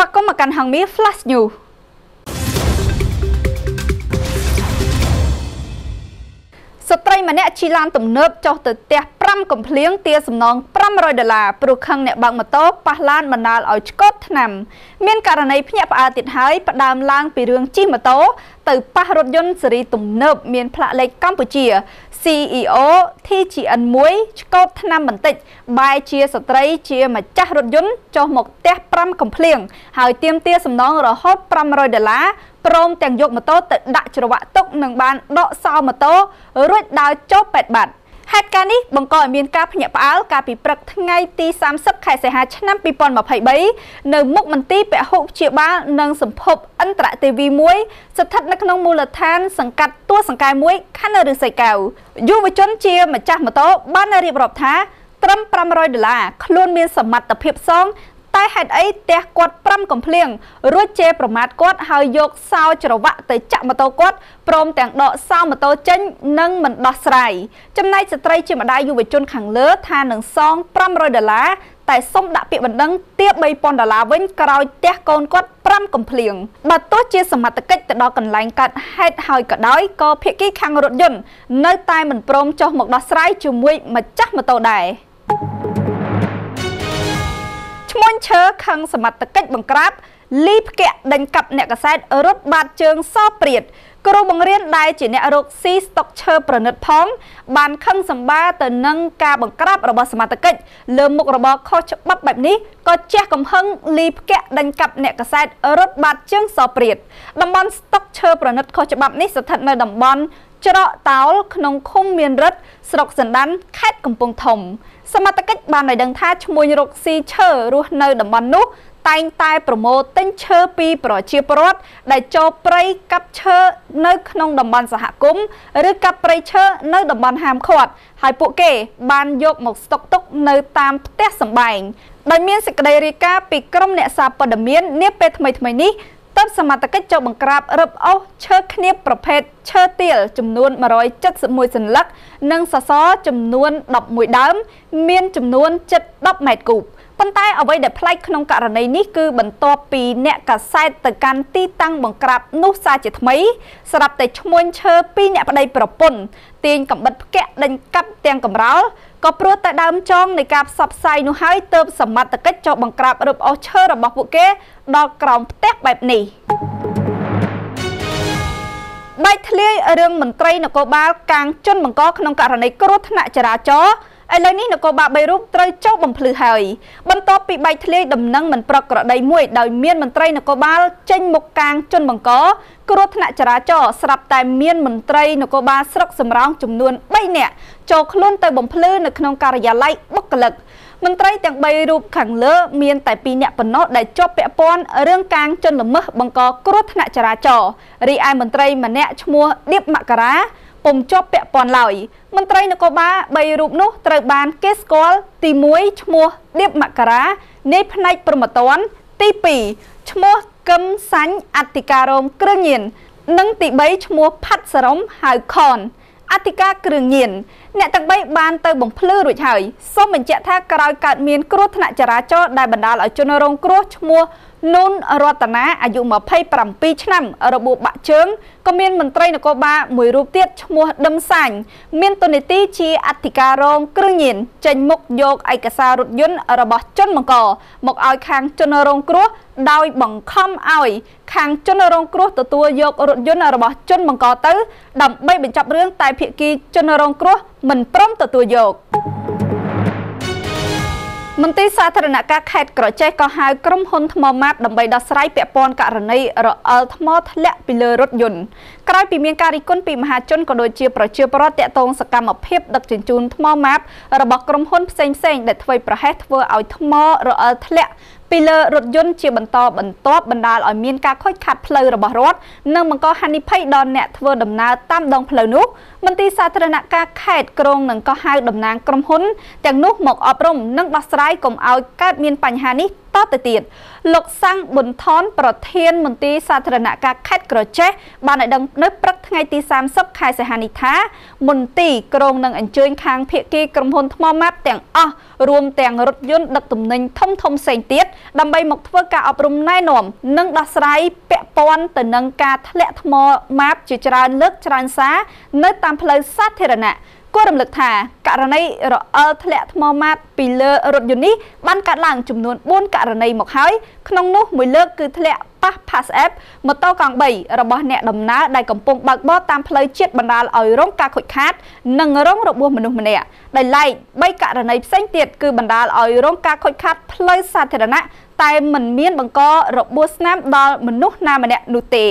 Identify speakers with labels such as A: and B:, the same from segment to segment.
A: ស្វាគមន៍មកកាន់ហាងមាស Flash News ស្ត្រីម្នាក់ជិះឡានទំនើបចុះទៅផ្ទះ5កំភ្លៀងទារសំណង$500ព្រោះខឹងអ្នកបើកម៉ូតូប៉ះឡានបណ្ដាលឲ្យឆ្កូតថ្នាំមានករណីភ្ញាក់ផ្អើលទៀតហើយផ្ដើមឡើងពីរឿងជិះម៉ូតូទៅប៉ះរថយន្តស៊េរីទំនើបមានផ្លាកលេខកម្ពុជា CEO TGN1 ឆ្កូតថ្នាំបន្តិចបែរជាស្ត្រីជាម្ចាស់រថយន្តចុះមកផ្ទះ5កំភ្លៀងហើយទាមទារសំណងរហូត$500ព្រមទាំងយកម៉ូតូទៅដាក់ច្រវាក់ទុកនិងបានដកសោម៉ូតូរួចដើរចូលពេទ្យបាត់ហេតុការណ៍នេះបង្កឲ្យមានការភ្ញាក់ផ្អើលកាលពីព្រឹកថ្ងៃទី30ខែសីហាឆ្នាំ2023នៅមុខមន្ទីរពហុព្យាបាលនិងសម្ភពអន្តរទេវី1ស្ថិតនៅក្នុងមូលដ្ឋានសង្កាត់ទួលសង្កែ1ខណ្ឌឫស្សីកែវយុវជនជាម្ចាស់ម៉ូតូបានរៀបរាប់ថាត្រឹម$500ខ្លួនមានសមត្ថភាពសងតែហេតុអីផ្ទះគាត់5កំភ្លៀងរួចជេរប្រមាថគាត់ហើយយកសោច្រវាក់ទៅចាក់ម៉ូតូគាត់ព្រមទាំងដកសោម៉ូតូចេញនិងមិនដោះស្រាយចំណែកស្ត្រីជាម្ដាយយុវជនខាងលើថានឹងសង$500តែសុំដាក់ពាក្យបណ្ដឹងទាប$3000វិញក្រោយផ្ទះកូនគាត់5កំភ្លៀងបើទោះជាសមត្ថកិច្ចទៅដល់កន្លែងកើតហេតុហើយក៏ដោយក៏ភាគីខាងរថយន្តនៅតែមិនព្រមចុះមកដោះស្រាយជាមួយម្ចាស់ម៉ូតូដែរឈ្មោះឈើខឹងសមត្ថកិច្ចបង្ក្រាបលីផ្គាក់ដេញកាប់អ្នកកសែតរត់បាតជើងសព្រាតគ្រូបង្រៀនដែលជាអ្នករកស៊ីស្តុកឈើប្រណិតផងបានខឹងសម្បាទៅនឹងការបង្ក្រាបរបស់សមត្ថកិច្ចលើមុខរបរខុសច្បាប់បែបនេះក៏ជះកំហឹងលីផ្គាក់ដេញកាប់អ្នកកសែតរត់បាតជើងសព្រាតតំបន់ស្តុកឈើប្រណិតខុសច្បាប់នេះស្ថិតនៅតំបន់ច្រកតោលក្នុងឃុំមានរិទ្ធស្រុកសណ្ដានខេត្តកំពង់ធំសមត្ថកិច្ចបានឲ្យដឹងថាឈ្មោះរកស៊ីឈើរស់នៅតំបន់នោះតែងតែប្រមូលទិញឈើពីប្រជាពលរដ្ឋដែលចូលព្រៃកាប់ឈើនៅក្នុងតំបន់សហគមន៍ឬកាប់ព្រៃឈើនៅតំបន់ហាមឃាត់ហើយពួកគេបានយកមកស្តុកទុកនៅតាមផ្ទះសម្បែងដោយមានសេចក្តីរាយការណ៍ពីក្រុមអ្នកសារព័ត៌មាននាពេលថ្មីៗនេះទើបសមត្ថកិច្ចចុះបង្ក្រាបរឹបអូសឈើឃ្នៀបប្រភេទឈើទាលចំនួន171សន្លឹកនិងសសរចំនួន11ដើមមានចំនួនជិត10ម៉ែត្រគូបប៉ុន្តែអ្វីដែលប្លែកក្នុងករណីនេះគឺបន្ទាប់ពីអ្នកកាសែតទៅកាន់ទីតាំងបង្ក្រាបនោះសារជាថ្មីស្រាប់តែឈ្មោះឈើពីអ្នកប្តីប្រពន្ធទាញកំបិតផ្គាក់ដេញកាប់ទាំងកំរោលក៏ព្រោះតែដើមចងនៃការផ្សព្វផ្សាយនោះហើយទើបសមត្ថកិច្ចចុះបង្ក្រាបរឹបអូសឈើរបស់ពួកគេដល់ក្រោមផ្ទះបែបនេះបែកធ្លាយរឿងមន្ត្រីនគរបាលកាងជន់បង្កក្នុងករណីគ្រោះថ្នាក់ចរាចរណ៍ឥឡូវនេះនគរបាល3រូបត្រូវចុះបំភ្លឺហើយបន្ទាប់ពីបែកធ្លាយដំណឹងមិនប្រក្រតីមួយដោយមានមន្ត្រីនគរបាលចេញមុខកាងជន់បង្កគ្រោះថ្នាក់ចរាចរណ៍ស្រាប់តែមានមន្ត្រីនគរបាលស្រុកសំរោងចំនួន3នាក់ចូលខ្លួនទៅបំភ្លឺនៅក្នុងការិយាល័យបុគ្គលិកមន្ត្រីទាំង3រូបខាងលើមានតែ2នាក់ប៉ុណ្ណោះដែលជាប់ពាក់ព័ន្ធរឿងកាងជន់ល្មើសបង្កគ្រោះថ្នាក់ចរាចរណ៍រីឯមន្ត្រីម្នាក់ឈ្មោះឌៀបមករាពុំជាប់ពាក់ព័ន្ធឡើយមន្ត្រីនគរបាល3រូបនោះត្រូវបានគេស្គាល់ទី1ឈ្មោះឌៀបមករានៃផ្នែកព្រហ្មទណ្ឌទី2ឈ្មោះកឹមសាញ់អធិការរងគ្រឿងញៀននិងទី3ឈ្មោះផាត់សរំហៅខនអធិការគ្រឿងញៀនអ្នកទាំង3បានទៅបំភ្លឺរួចហើយសូមបញ្ជាក់ថាក្រោយកើតមានគ្រោះថ្នាក់ចរាចរណ៍ដែលបណ្ដាលឲ្យជនរងគ្រោះឈ្មោះនូនរតនាអាយុ27ឆ្នាំរបួសបាក់ជើងក៏មានមន្ត្រីនគរបាលមួយរូបទៀតឈ្មោះដឹមសាញ់មានតួនាទីជាអធិការរងគ្រឿងញៀនចេញមុខយកឯកសាររថយន្តរបស់ជនបង្កមកឲ្យខាងជនរងគ្រោះដោយបង្ខំឲ្យខាងជនរងគ្រោះទទួលយករថយន្តរបស់ជនបង្កទៅដើម្បីបញ្ចប់រឿងតែភាគីជនរងគ្រោះមិនព្រមទទួលយកមន្ត្រីសាធារណការខេត្តក្រចេះក៏ហៅក្រុមហ៊ុនថ្មម៉ាបដើម្បីដោះស្រាយពាក់ព័ន្ធករណីរអិលថ្មធ្លាក់ពីលើរថយន្តក្រោយពីមានការរិះគន់ពីមហាជនក៏ដូចជាប្រជាពលរដ្ឋតាក់ទងសកម្មភាពដឹកជញ្ជូនថ្មម៉ាបរបស់ក្រុមហ៊ុនផ្សេងៗដែលធ្វើប្រហែសធ្វើឲ្យថ្មរអិលធ្លាក់ពីលើរថយន្តជាបន្តបន្ទាប់បណ្ដាលឲ្យមានការខូចខាតផ្លូវរបស់រដ្ឋនិងបង្កហានិភ័យដល់អ្នកធ្វើដំណើរតាមដងផ្លូវនោះមន្ត្រីសាធារណការខេត្តក្រុងនឹងក៏ហៅតំណាងក្រុមហ៊ុនទាំងនោះមកអប់រំនិងដោះស្រាយកុំឲ្យកើតមានបញ្ហានេះតទៅទៀតលោកសាំងប៊ុនថនប្រធានមន្ទីរសាធារណការខេត្តក្រចេះបានឲ្យដឹងនៅព្រឹកថ្ងៃទី30ខែសីហានេះថាមន្ទីរក្រុងនឹងអញ្ជើញខាងភាគីក្រុមហ៊ុនថ្មម៉ាប់ទាំងអស់រួមទាំងរថយន្តដឹកទំនិញធំផ្សេងទៀតដើម្បីមកធ្វើការអប់រំណែនាំនិងដោះស្រាយពាក់ព័ន្ធទៅនឹងការធ្លាក់ថ្មម៉ាប់ជាច្រើនលើកច្រើនសារនៅតាមផ្លូវសាធារណៈគួររំលឹកថាករណីរអិលធ្លាក់ថ្មម៉ាបពីលើរថយន្តនេះបានកើតឡើងចំនួន4ករណីមកហើយក្នុងនោះមួយលើកគឺធ្លាក់ប៉ះ Pass App ម៉ូតូកង់3របស់អ្នកដំណើរដែលកំពុងបើកបរតាមផ្លូវជាតិបណ្ដាលឲ្យរងការខូចខាតនិងរងរបួសម្នាក់ម្នាក់ដែលឡែក3ករណីផ្សេងទៀតគឺបណ្ដាលឲ្យរងការខូចខាតផ្លូវសាធារណៈតែមិនមានបង្ករបួសស្នាមដល់មនុស្សណាម្នាក់នោះទេ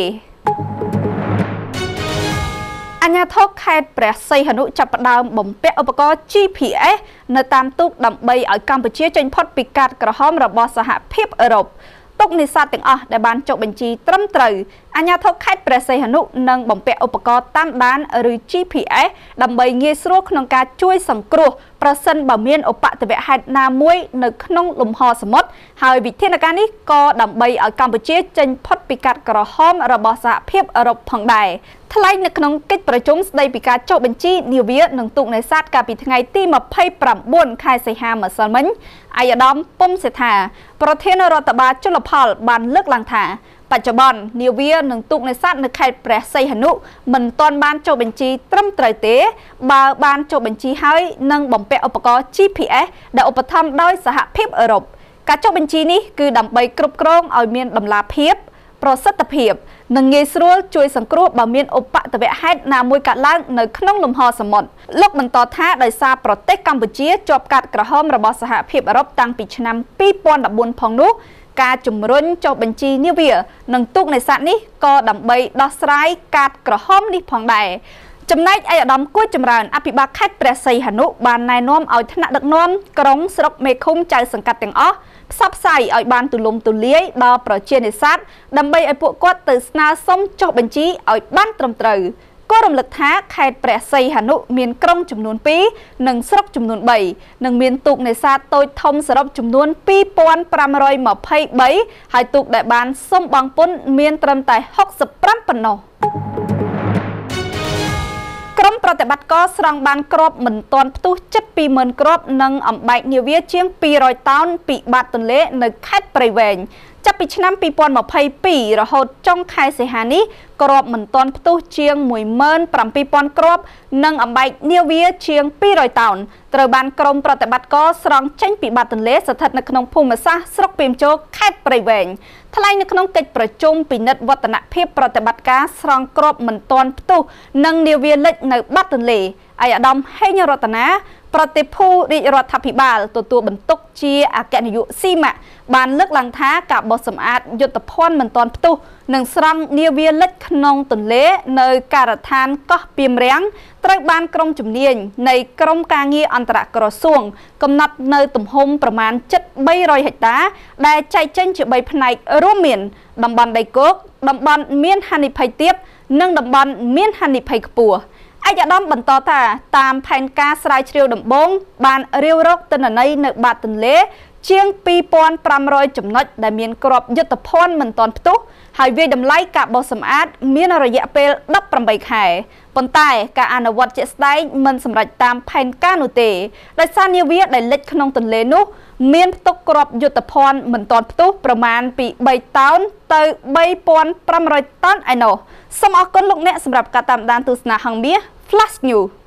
A: អាជ្ញាធរខេត្តព្រះសីហនុចាប់ផ្ដើមបំពាក់ឧបករណ៍ GPS នៅតាមទូកដើម្បីឲ្យកម្ពុជាចេញផុតពីកាតក្រហមរបស់សហភាពអឺរ៉ុបទុកនេសាទទាំងអស់ដែលបានចុះបញ្ជីត្រឹមត្រូវអាជ្ញាធរខេត្តព្រះសីហនុនឹងបំពាក់ឧបករណ៍តាមដានឬ GPS ដើម្បីងាយស្រួលក្នុងការជួយសង្គ្រោះប្រសិនបើមានឧបទ្ទវហេតុណាមួយនៅក្នុងលំហសមុទ្រហើយវិធានការនេះក៏ដើម្បីឲ្យកម្ពុជាចេញផុតពីកាតក្រហមរបស់សហភាពអឺរ៉ុបផងដែរថ្លែងនៅក្នុងកិច្ចប្រជុំស្ដីពីការចុះបញ្ជីនាវានិងទូកនេសាទកាលពីថ្ងៃទី29ខែសីហាម្សិលមិញអាយដាមពុំសេដ្ឋាប្រធានរដ្ឋបាលជលផលបានលើកឡើងថាបច្ចុប្បន្ននាវានិងទូកនេសាទនៅខេត្តព្រះសីហនុមិនទាន់បានចុះបញ្ជីត្រឹមត្រូវទេបើបានចុះបញ្ជីហើយនឹងបំពាក់ឧបករណ៍ GPS ដែលឧបត្ថម្ភដោយសហភាពអឺរ៉ុបការចុះបញ្ជីនេះគឺដើម្បីគ្រប់គ្រងឲ្យមានតម្លាភាពប្រសិទ្ធភាពនិងងាយស្រួលជួយសង្គ្រោះបើមានឧបទ្ទវហេតុណាមួយកើតឡើងនៅក្នុងលំហសមុទ្រលោកបន្តថាដោយសារប្រទេសកម្ពុជាជាប់កាតក្រហមរបស់សហភាពអឺរ៉ុបតាំងពីឆ្នាំ2014ផងនោះការជំរុញចុះបញ្ជីនាវានិងទូកនេសាទនេះក៏ដើម្បីដោះស្រាយកាតក្រហមនេះផងដែរចំណែកឯកឧត្តមគួយចម្រើនអភិបាលខេត្តព្រះសីហនុបានណែនាំឲ្យថ្នាក់ដឹកនាំក្រុងស្រុកមេឃុំចៅសង្កាត់ទាំងអស់ផ្សព្វផ្សាយឲ្យបានទូលំទូលាយដល់ប្រជានេសាទដើម្បីឲ្យពួកគាត់ទៅស្នើសុំចុះបញ្ជីឲ្យបានត្រឹមត្រូវក៏រំលឹកថាខេត្តព្រះសីហនុមានក្រុងចំនួន2និងស្រុកចំនួន3និងមានទូកនេសាទតូចធំសរុបចំនួន2523ហើយទូកដែលបានសុំបង់ពន្ធមានត្រឹមតែ65ប៉ុណ្ណោះក្រុមប្រតិបត្តិការស្រង់បានគ្រាប់មិនទាន់ផ្ទុះជិត 20,000 គ្រាប់និងអំបែកនាវាជាង200តោនពីបាតទន្លេនៅខេត្តព្រៃវែងចាប់ពីឆ្នាំ2022រហូតចុងខែសីហានេះគ្រាប់មិនទាន់ផ្ទុះជាង 17,000 គ្រាប់និងអំបែកនាវាជាង200តោនត្រូវបានក្រុមប្រតិបត្តិការស្រង់ចេញពីបាតទន្លេស្ថិតនៅក្នុងភូមិសាស្ត្រស្រុកពីមជោខេត្តព្រៃវែងថ្លែងនៅក្នុងកិច្ចប្រជុំពិនិត្យវឌ្ឍនភាពប្រតិបត្តិការស្រង់គ្រាប់មិនទាន់ផ្ទុះនិងនាវាលិចនៅបាតទន្លេឯកឧត្តមហេងរតនាប្រតិភូរាជរដ្ឋាភិបាលទទួលបន្ទុកជាអគ្គនាយកស៊ីម៉ាក់បានលើកឡើងថាការបោះសម្អាតយុទ្ធភ័ណ្ឌមិនទាន់ផ្ទុះនិងស្រង់នាវាលិចក្នុងទន្លេនៅការដ្ឋានកោះពីមរាំងត្រូវបានក្រុមជំនាញនៃក្រុមការងារអន្តរក្រសួងកំណត់នៅទំហំប្រមាណជិត300ហិកតាដែលចែកចេញជា3ផ្នែករួមមានតំបន់ដីគោកតំបន់មានហានិភ័យទាបនិងតំបន់មានហានិភ័យខ្ពស់ឯកឧត្តមបន្តថាតាមផែនការស្រាវជ្រាវដំបូងបានរាវរកទិន្នន័យនៅបាតទន្លេជាង 2,500 ចំណុចដែលមានគ្រាប់យុទ្ធភ័ណ្ឌមិនទាន់ផ្ទុះហើយវាយតម្លៃការបោះសម្អាតមានរយៈពេល18ខែប៉ុន្តែការអនុវត្តជាក់ស្ដែងមិនសម្រេចតាមផែនការនោះទេដោយសារនាវាដែលលិចក្នុងទន្លេនោះមានផ្ទុកគ្រាប់យុទ្ធភ័ណ្ឌមិនទាន់ផ្ទុះប្រមាណពី3តោនទៅ3,500 តោនឯណោះសូមអរគុណលោកអ្នកសម្រាប់ការតាមដានទស្សនាហង្សមាស Flash News